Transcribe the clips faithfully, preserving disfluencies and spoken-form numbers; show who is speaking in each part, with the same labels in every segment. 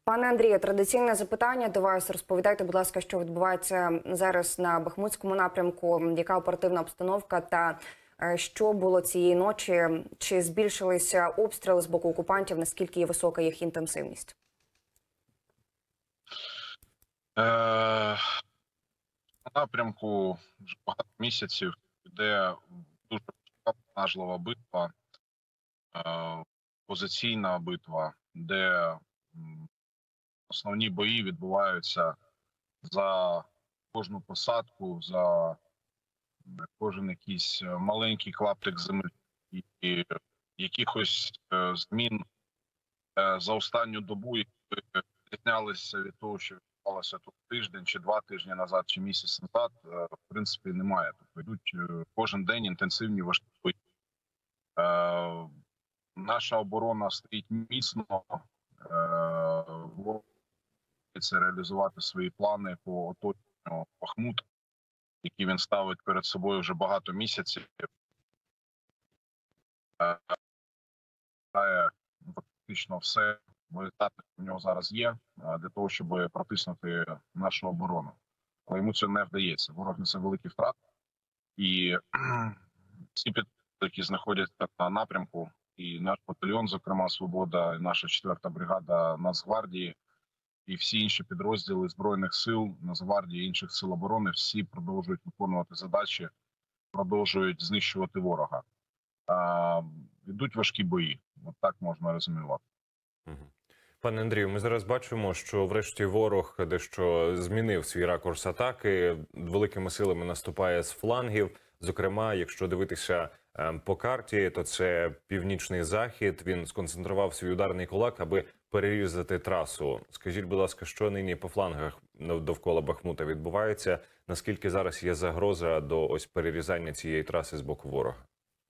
Speaker 1: Пане Андрію, традиційне запитання до вас. Розповідайте, будь ласка, що відбувається зараз на Бахмутському напрямку, яка оперативна обстановка та е, що було цієї ночі? Чи збільшилися обстріли з боку окупантів? Наскільки є висока їх інтенсивність?
Speaker 2: Е, На напрямку вже багато місяців йде дуже важлива битва, е, позиційна битва, де м, основні бої відбуваються за кожну посадку, за кожен якийсь маленький клаптик землі, і якихось е, змін е, за останню добу, які відрізнялися від того, що відбувалося тут тиждень чи два тижні назад, чи місяць назад, е, в принципі, немає. Тобто йдуть е, кожен день інтенсивні важкі бої. Е, Наша оборона стоїть міцно, е, це реалізувати свої плани по оточенню Бахмута, які він ставить перед собою вже багато місяців. Е, Фактично все етапи в нього зараз є для того, щоб протиснути нашу оборону. Але йому це не вдається. Ворог несе великі втрати. І всі підрозділи, які знаходяться на напрямку, і наш батальйон, зокрема «Свобода», і наша четверта бригада Нацгвардії, і всі інші підрозділи Збройних сил, Нацгвардії, інших сил оборони, всі продовжують виконувати задачі, продовжують знищувати ворога. А, Йдуть важкі бої. От так можна резюмувати.
Speaker 3: Пане Андрію, ми зараз бачимо, що врешті ворог дещо змінив свій ракурс атаки, великими силами наступає з флангів. Зокрема, якщо дивитися по карті, то це північний захід. Він сконцентрував свій ударний кулак, аби перерізати трасу. Скажіть, будь ласка, що нині по флангах довкола Бахмута відбувається? Наскільки зараз є загроза до ось перерізання цієї траси з боку ворога?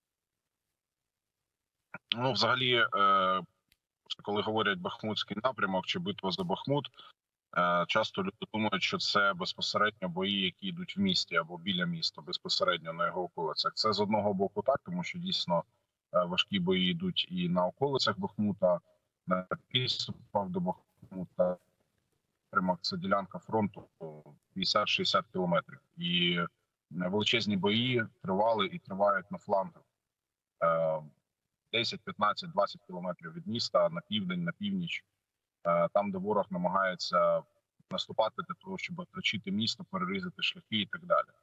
Speaker 2: Ну, взагалі, е, коли говорять Бахмутський напрямок чи битва за Бахмут, е, часто люди думають, що це безпосередньо бої, які йдуть в місті або біля міста, безпосередньо на його околицях. Це з одного боку так, тому що дійсно е, важкі бої йдуть і на околицях Бахмута, на підступах до Бахмута. Напрямок – це ділянка фронту п'ятдесят-шістдесят кілометрів. І величезні бої тривали і тривають на флангах. Е, десять, п'ятнадцять, двадцять кілометрів від міста на південь, на північ, там, де ворог намагається наступати для того, щоб оточити місто, перерізати шляхи і так далі.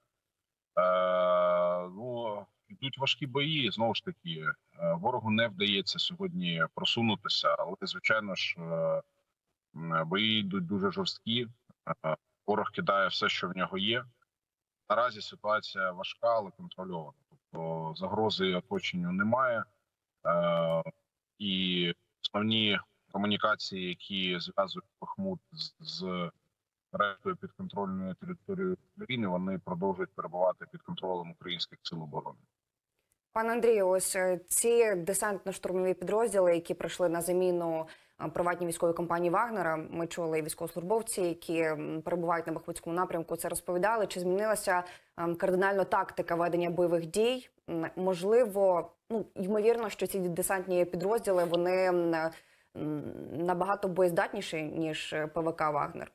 Speaker 2: Ну, йдуть важкі бої, знову ж таки, ворогу не вдається сьогодні просунутися, але, звичайно ж, бої йдуть дуже жорсткі, ворог кидає все, що в нього є. Наразі ситуація важка, але контрольована, тобто загрози оточенню немає. Е, і основні комунікації, які зв'язують Бахмут з, з рештою підконтрольної території України, вони продовжують перебувати під контролем українських сил оборони.
Speaker 1: Пане Андрію, ось ці десантно-штурмові підрозділи, які прийшли на заміну приватній військовій компанії Вагнера, ми чули військовослужбовці, які перебувають на Бахмутському напрямку, це розповідали. Чи змінилася кардинально тактика ведення бойових дій? Можливо, ну, ймовірно, що ці десантні підрозділи, вони набагато боєздатніші, ніж ПВК «Вагнер»?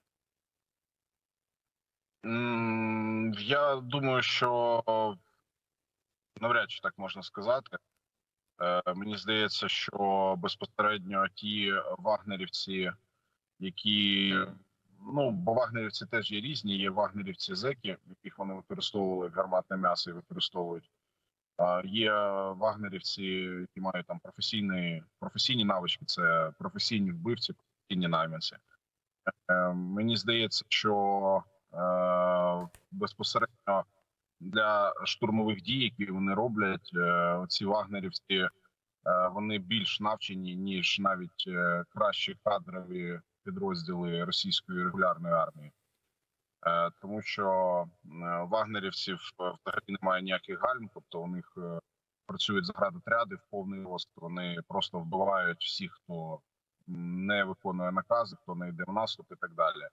Speaker 2: Я думаю, що навряд чи так можна сказати. Мені здається, що безпосередньо ті вагнерівці, які, ну, бо вагнерівці теж є різні, є вагнерівці-зеки, яких вони використовували гарматне м'ясо і використовують. Є вагнерівці, які мають там професійні, професійні навички, це професійні вбивці, професійні найманці. Мені здається, що безпосередньо для штурмових дій, які вони роблять, ці вагнерівці, вони більш навчені, ніж навіть кращі кадрові підрозділи російської регулярної армії. Тому що вагнерівців взагалі немає ніяких гальм, тобто у них працюють заградотряди в повний рост, вони просто вбивають всіх, хто не виконує накази, хто не йде в наступ і так далі.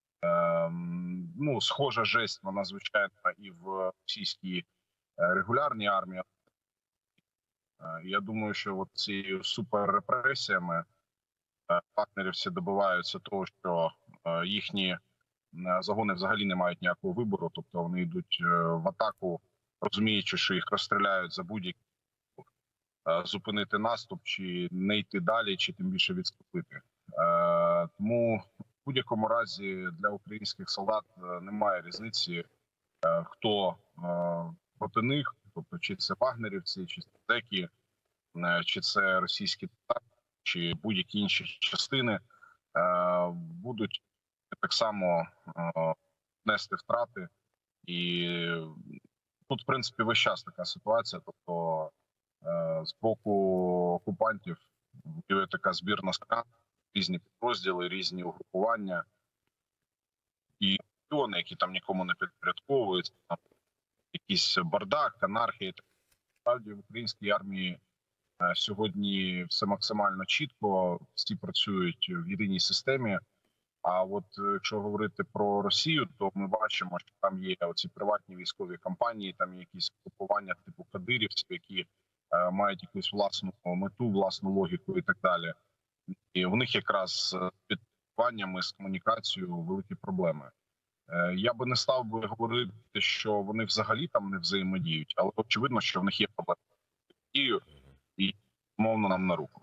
Speaker 2: Ну, схожа жесть, вона, звичайно, і в російській регулярній армії. Я думаю, що от цією суперрепресіями е, вагнерівці добиваються того, що е, їхні е, загони взагалі не мають ніякого вибору, тобто вони йдуть е, в атаку, розуміючи, що їх розстріляють за будь-які е, зупинити наступ, чи не йти далі, чи тим більше відступити. Е, Тому в будь-якому разі для українських солдат е, немає різниці, е, хто е, проти них, тобто чи це вагнерівці, чи це зеки, е, чи це російські татари, чи будь-які інші частини, е, будуть так само е, нести втрати. І тут, в принципі, весь час така ситуація. Тобто е, з боку окупантів є така збірна стран, різні підрозділи, різні угрупування і регіони, які там нікому не підпорядковуються, там якийсь бардак, анархія. Справді в українській армії е, сьогодні все максимально чітко, всі працюють в єдиній системі. А от е, якщо говорити про Росію, то ми бачимо, що там є оці приватні військові компанії, там є якісь групування типу кадирівців, які е, мають якусь власну мету, власну логіку і так далі. І в них якраз з підпорядкуваннями, з комунікацією великі проблеми. Е, я би не став би говорити, що вони взагалі там не взаємодіють, але очевидно, що в них є проблеми з Росією, і мовно нам на руку.